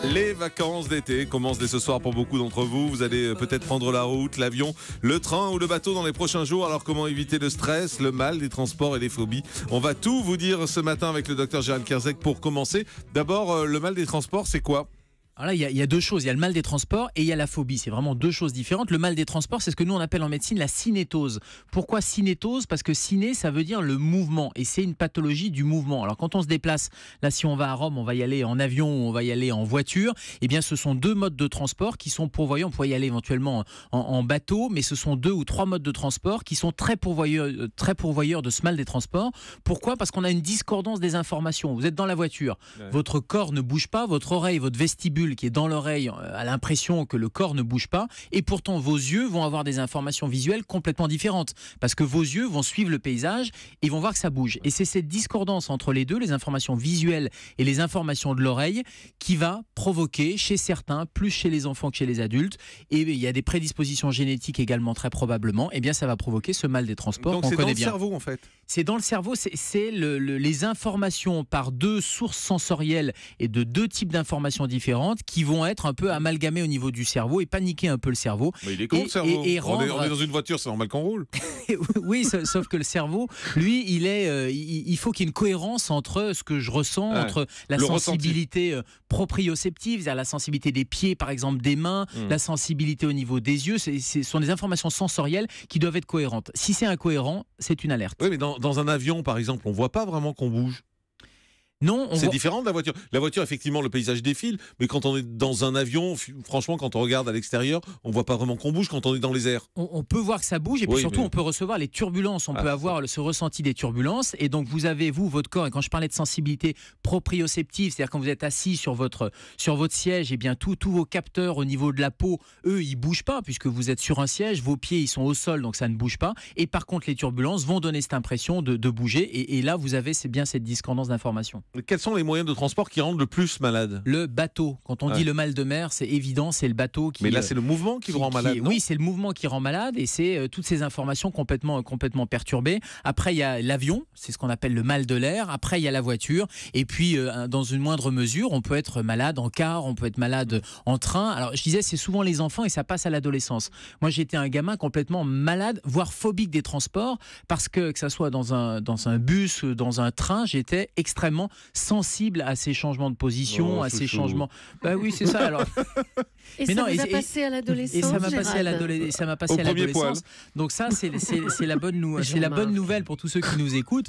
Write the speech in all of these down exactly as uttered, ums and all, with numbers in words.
Les vacances d'été commencent dès ce soir pour beaucoup d'entre vous. Vous allez peut-être prendre la route, l'avion, le train ou le bateau dans les prochains jours. Alors comment éviter le stress, le mal des transports et les phobies? On va tout vous dire ce matin avec le docteur Gérald Kierzek pour commencer. D'abord, le mal des transports, c'est quoi? Alors là, il y, a, il y a deux choses. Il y a le mal des transports et il y a la phobie. C'est vraiment deux choses différentes. Le mal des transports, c'est ce que nous on appelle en médecine la cinétose. Pourquoi cinétose? Parce que ciné, ça veut dire le mouvement et c'est une pathologie du mouvement. Alors quand on se déplace, là si on va à Rome, on va y aller en avion ou on va y aller en voiture. Eh bien, ce sont deux modes de transport qui sont pourvoyeurs. On pourrait y aller éventuellement en, en bateau, mais ce sont deux ou trois modes de transport qui sont très pourvoyeurs, très pourvoyeurs de ce mal des transports. Pourquoi? Parce qu'on a une discordance des informations. Vous êtes dans la voiture, ouais. Votre corps ne bouge pas, votre oreille, votre vestibule qui est dans l'oreille a l'impression que le corps ne bouge pas et pourtant vos yeux vont avoir des informations visuelles complètement différentes parce que vos yeux vont suivre le paysage et vont voir que ça bouge. Et c'est cette discordance entre les deux, les informations visuelles et les informations de l'oreille, qui va provoquer chez certains, plus chez les enfants que chez les adultes, et il y a des prédispositions génétiques également très probablement, et bien ça va provoquer ce mal des transports. Donc qu'on c'est connaît dans bien. le cerveau en fait. C'est dans le cerveau, c'est, c'est le, le, les informations par deux sources sensorielles et de deux types d'informations différentes qui vont être un peu amalgamées au niveau du cerveau et paniquer un peu le cerveau. Mais il est con et, le cerveau. Et, et rendre... on, est, on est dans une voiture, c'est normal qu'on roule. Oui, sauf que le cerveau, lui, il est, euh, il, il faut qu'il y ait une cohérence entre ce que je ressens, ouais. entre la le sensibilité ressenti. proprioceptive, c'est-à-dire la sensibilité des pieds, par exemple des mains, mmh. la sensibilité au niveau des yeux. C'est, ce sont des informations sensorielles qui doivent être cohérentes. Si c'est incohérent, c'est une alerte. Oui, mais dans, dans un avion, par exemple, on ne voit pas vraiment qu'on bouge. Non, c'est voit... différent de la voiture. La voiture, effectivement, le paysage défile, mais quand on est dans un avion, franchement, quand on regarde à l'extérieur, on voit pas vraiment qu'on bouge quand on est dans les airs. On, on peut voir que ça bouge et puis oui, surtout, mais... on peut recevoir les turbulences. On ah, peut avoir le, ce ressenti des turbulences. Et donc, vous avez, vous, votre corps, et quand je parlais de sensibilité proprioceptive, c'est-à-dire quand vous êtes assis sur votre, sur votre siège, et bien tous vos capteurs au niveau de la peau, eux, ils bougent pas puisque vous êtes sur un siège, vos pieds, ils sont au sol, donc ça ne bouge pas. Et par contre, les turbulences vont donner cette impression de, de bouger. Et, et là, vous avez c'est bien cette discordance d'informations. Quels sont les moyens de transport qui rendent le plus malade? Le bateau. Quand on ouais. dit le mal de mer, c'est évident, c'est le bateau qui... Mais là, c'est le mouvement qui, qui vous rend malade, qui, non? Oui, c'est le mouvement qui rend malade et c'est euh, toutes ces informations complètement, complètement perturbées. Après, il y a l'avion, c'est ce qu'on appelle le mal de l'air. Après, il y a la voiture. Et puis, euh, dans une moindre mesure, on peut être malade en car, on peut être malade en train. Alors, je disais, c'est souvent les enfants et ça passe à l'adolescence. Moi, j'étais un gamin complètement malade, voire phobique des transports, parce que, que ça soit dans un, dans un bus, dans un train, j'étais extrêmement sensible à ces changements de position, oh, à ces changements. Bah oui, c'est ça. Alors. Et mais ça non, vous et, a passé à l'adolescence. Et ça m'a passé à l'adolescence. Ça m'a passé à l'adolescence. Donc ça, c'est, c'est, c'est la bonne nou- c'est la bonne nouvelle pour tous ceux qui nous écoutent.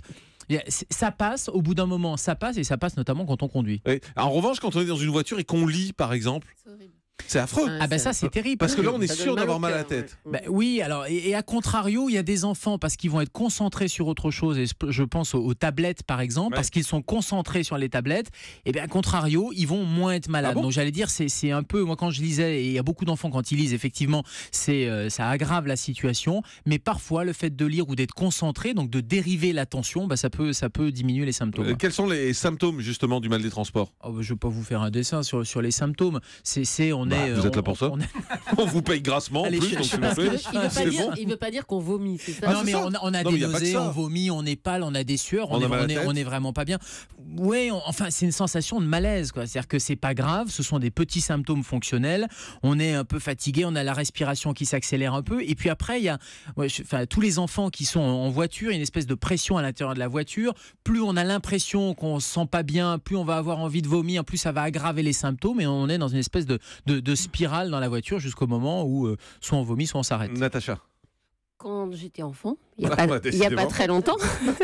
Ça passe, au bout d'un moment, ça passe et ça passe notamment quand on conduit. Oui. En revanche, quand on est dans une voiture et qu'on lit, par exemple. C'est horrible. C'est affreux. Ah, ah ben ça c'est terrible. Parce que là on est sûr d'avoir mal à la tête. Ben oui, alors et, et à contrario, il y a des enfants parce qu'ils vont être concentrés sur autre chose et je pense aux, aux tablettes par exemple, ouais. parce qu'ils sont concentrés sur les tablettes, et bien à contrario, ils vont moins être malades. Ah bon? Donc j'allais dire c'est c'est un peu moi quand je lisais et il y a beaucoup d'enfants quand ils lisent effectivement, c'est euh, ça aggrave la situation, mais parfois le fait de lire ou d'être concentré, donc de dériver l'attention, ben, ça peut ça peut diminuer les symptômes. Euh, quels sont les symptômes justement du mal des transports? Oh, ben, je vais pas vous faire un dessin sur sur les symptômes. C'est c'est on Bah, est, vous on, êtes là pour ça. On, est... on vous paye grassement. Allez, en plus, je, donc je s'il vous plaît. Il veut pas dire, bon. Il veut pas dire qu'on vomit, c'est ça? Non, mais on a, on a non, des nausées, on vomit, on est pâle, on a des sueurs, on, on, est, on, est, on est vraiment pas bien. Oui, enfin, c'est une sensation de malaise, quoi. C'est-à-dire que c'est pas grave, ce sont des petits symptômes fonctionnels. On est un peu fatigué, on a la respiration qui s'accélère un peu. Et puis après, il y a ouais, je, enfin, tous les enfants qui sont en voiture, il y a une espèce de pression à l'intérieur de la voiture. Plus on a l'impression qu'on se sent pas bien, plus on va avoir envie de vomir, plus ça va aggraver les symptômes. Et on est dans une espèce de, de, de spirale dans la voiture jusqu'au moment où euh, soit on vomit, soit on s'arrête. Natacha. Quand j'étais enfant, il n'y a, ah, bah, a pas très longtemps,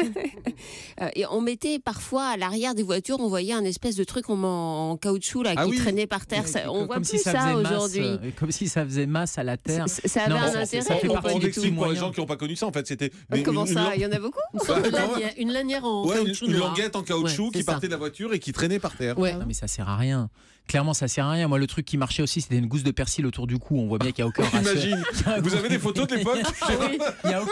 euh, et on mettait parfois à l'arrière des voitures, on voyait un espèce de truc en, en caoutchouc là, ah, qui oui. traînait par terre. Ça, on comme voit plus si ça, ça aujourd'hui. Masse, euh, comme si ça faisait masse à la terre. Ça, ça avait non, un intérêt. Ça fait partie on des explique pour les gens qui n'ont pas connu ça. En fait, c'était une, comment une, ça? Il y en a beaucoup. Une, sorte de lanière, une lanière en ouais, caoutchouc. Une, une languette en caoutchouc ouais, qui partait de la voiture et qui traînait par terre. Ouais. Non, mais ça sert à rien. Clairement, ça sert à rien. Moi, le truc qui marchait aussi, c'était une gousse de persil autour du cou. On voit bien qu'il n'y a aucun ratio. Imagine. Vous avez des photos de l'époque? Il n'y a aucun ratio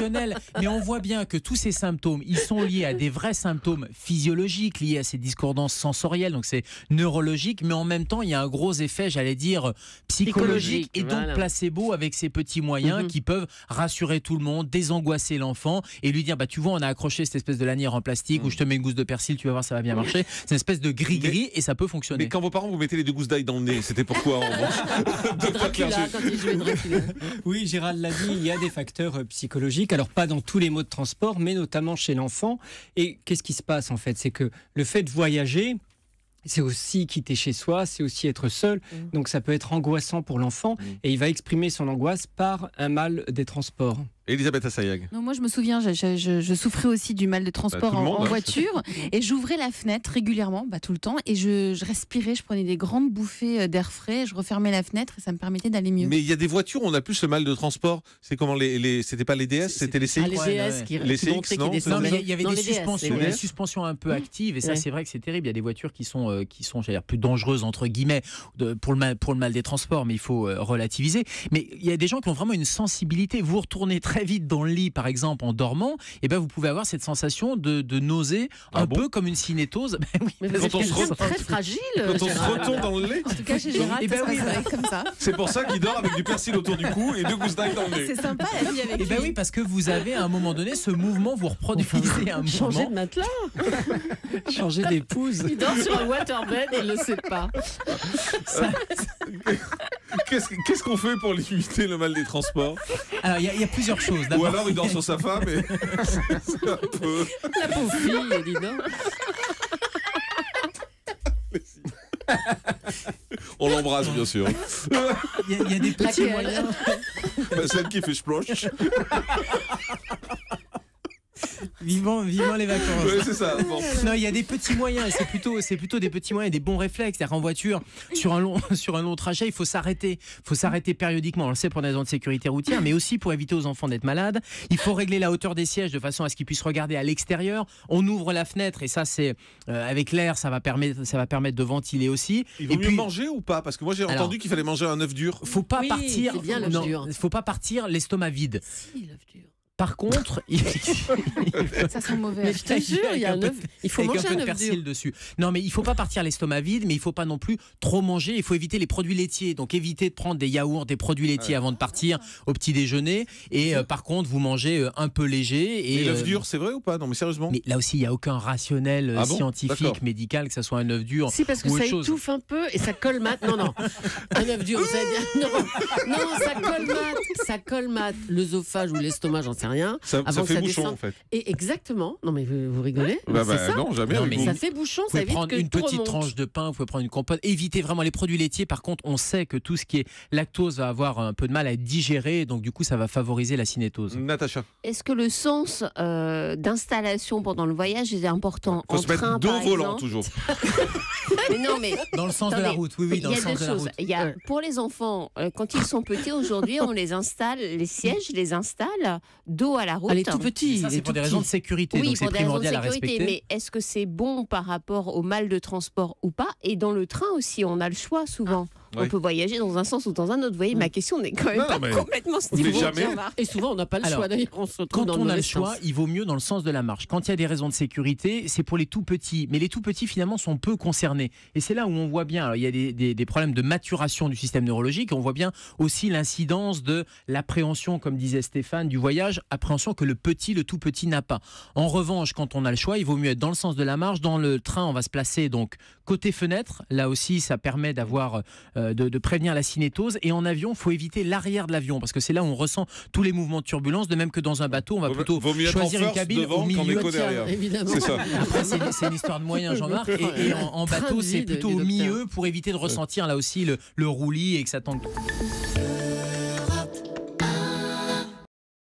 rationnel. Mais on voit bien que tous ces symptômes, ils sont liés à des vrais symptômes physiologiques, liés à ces discordances sensorielles, donc c'est neurologique, mais en même temps, il y a un gros effet, j'allais dire, psychologique, et donc voilà. placebo avec ces petits moyens mm-hmm. qui peuvent rassurer tout le monde, désangoisser l'enfant et lui dire, bah, tu vois, on a accroché cette espèce de lanière en plastique mm. où je te mets une gousse de persil, tu vas voir, ça va bien marcher. C'est une espèce de gris-gris mais, et ça peut fonctionner. Mais quand vos parents vous mettez les deux gousses d'ail dans le nez, c'était pourquoi en revanche? Dracula, quand il jouait Dracula. Oui, Gérald l'a dit, il y a des facteurs psychologiques, alors pas dans tous les modes de transport, mais notamment chez l'enfant. Et qu'est-ce qui se passe en fait? C'est que le fait de voyager, c'est aussi quitter chez soi, c'est aussi être seul. Mmh. Donc ça peut être angoissant pour l'enfant mmh. et il va exprimer son angoisse par un mal des transports. Elisabeth Assayag. Non, moi je me souviens, je, je, je, je souffrais aussi du mal de transport bah, en, monde, en hein. voiture et j'ouvrais la fenêtre régulièrement, bah, tout le temps, et je, je respirais, je prenais des grandes bouffées d'air frais, je refermais la fenêtre et ça me permettait d'aller mieux. Mais il y a des voitures où on a plus ce mal de transport. C'est comment les, les c'était pas les D S, c'était les C X. Ah, les D S qui, les C X, non, non, mais il y avait non, des suspensions, D S, des suspensions un peu actives et ça ouais. c'est vrai que c'est terrible. Il y a des voitures qui sont euh, qui sont, j'allais dire, plus dangereuses entre guillemets de, pour le mal pour le mal des transports, mais il faut euh, relativiser. Mais il y a des gens qui ont vraiment une sensibilité. Vous retournez très vite dans le lit, par exemple, en dormant, et ben vous pouvez avoir cette sensation de, de nausée, ah un bon peu comme une cinétose. Ben oui, mais quand on se re... très fragile. Quand on se retourne dans le lait. En tout cas, chez Gérald, ben oui, ça comme ça. C'est pour ça qu'il dort avec du persil autour du cou et deux gousses d'ail dans le nez. C'est sympa la vie avec lui. Et ben oui, parce que vous avez à un moment donné ce mouvement, vous reproduisez un mouvement. Changer de matelas. Changer d'épouse. Il dort sur un waterbed et il ne le sait pas. Ça... Qu'est-ce, qu'est-ce qu'on fait pour limiter le mal des transports? Alors, il y, y a plusieurs choses. Ou alors il dort sur sa femme et c'est un peu... La pauvre fille, dis donc. On l'embrasse, bien sûr. Il y, y a des petits Laquelle moyens. Bah, celle qui fait splosh. Vivement, vivement les vacances. Oui, c'est ça. Bon. Non, il y a des petits moyens et c'est plutôt, c'est plutôt des petits moyens et des bons réflexes. C'est-à-dire qu'en voiture, sur un long, sur un long trajet, il faut s'arrêter. Il faut s'arrêter périodiquement. On le sait pour des raisons de sécurité routière, mais aussi pour éviter aux enfants d'être malades. Il faut régler la hauteur des sièges de façon à ce qu'ils puissent regarder à l'extérieur. On ouvre la fenêtre et ça, c'est euh, avec l'air, ça va permettre, ça va permettre de ventiler aussi. Il vaut et mieux puis, manger ou pas? Parce que moi j'ai alors, entendu qu'il fallait manger un œuf dur. Faut pas oui, partir. C'est bien l'œuf non, dur. faut pas partir l'estomac vide. Si, l'œuf dur. Par contre, il... ça sent mauvais. Mais je te jure, il y a un œuf. Il faut avec manger un peu un de œuf persil dur. dessus. Non, mais il faut pas partir l'estomac vide, mais il faut pas non plus trop manger. Il faut éviter les produits laitiers. Donc éviter de prendre des yaourts, des produits laitiers ouais. avant de partir au petit déjeuner. Et euh, par contre, vous mangez euh, un peu léger. Et, et l'œuf euh, dur, c'est vrai ou pas? Non, mais sérieusement. Mais là aussi, il y a aucun rationnel euh, ah bon scientifique, médical, que ça soit un œuf dur. Si, parce que ou ça autre étouffe chose. un peu et ça colmate. Non, non. Un œuf dur, ça bien. Non, non, ça colmate. Ça colmate l'œsophage ou l'estomac, j'en sais rien. Ça, avant ça que fait ça bouchon descende. en fait. Et exactement. Non, mais vous, vous rigolez? Bah, bah, c'est ça. non, jamais. Non, avec mais ça vous. fait bouchon, Vous ça pouvez évite prendre que une tout petite remonte. tranche de pain, vous pouvez prendre une compote. Évitez vraiment les produits laitiers. Par contre, on sait que tout ce qui est lactose va avoir un peu de mal à être digéré, donc du coup, ça va favoriser la cinétose. Natacha. Est-ce que le sens euh, d'installation pendant le voyage est important? Faut en se mettre train, dos par volant exemple toujours. Mais non, mais Dans le sens attendez, de la route, oui, oui, dans il y le a sens deux de la choses. route. Il y a, pour les enfants, euh, quand ils sont petits aujourd'hui, on les installe, les sièges, les installe dos à la route. Elle est tout petit. Ça, il c'est est pour tout des raisons de petit. sécurité, Oui, donc c'est pour des raisons de primordial à sécurité. respecter. Mais est-ce que c'est bon par rapport au mal de transport ou pas? Et dans le train aussi, on a le choix souvent. On Oui. peut voyager dans un sens ou dans un autre. Vous voyez, ma question n'est quand même Non, pas mais complètement on fait stimulante. jamais. Jean-Marc. Et souvent, on n'a pas le Alors, choix. D'ailleurs, on se retrouve Quand dans on le a le mauvais choix, sens. il vaut mieux dans le sens de la marche. Quand il y a des raisons de sécurité, c'est pour les tout petits. Mais les tout petits, finalement, sont peu concernés. Et c'est là où on voit bien, alors il y a des, des, des problèmes de maturation du système neurologique. On voit bien aussi l'incidence de l'appréhension, comme disait Stéphane, du voyage, appréhension que le petit, le tout petit n'a pas. En revanche, quand on a le choix, il vaut mieux être dans le sens de la marche. Dans le train, on va se placer donc côté fenêtre. Là aussi, ça permet d'avoir, euh, de, de prévenir la cinétose. Et en avion, il faut éviter l'arrière de l'avion parce que c'est là où on ressent tous les mouvements de turbulence. De même que dans un bateau, on va Vaut- plutôt vaut mieux être choisir en une first cabine devant au qu'en milieu. écho derrière. Évidemment. C'est ça. Après, c'est, c'est une histoire de moyens, Jean-Marc. Et, et en, en Train de bateau, vie c'est de- plutôt du au docteur. milieu pour éviter de ressentir là aussi le, le roulis et que ça tente.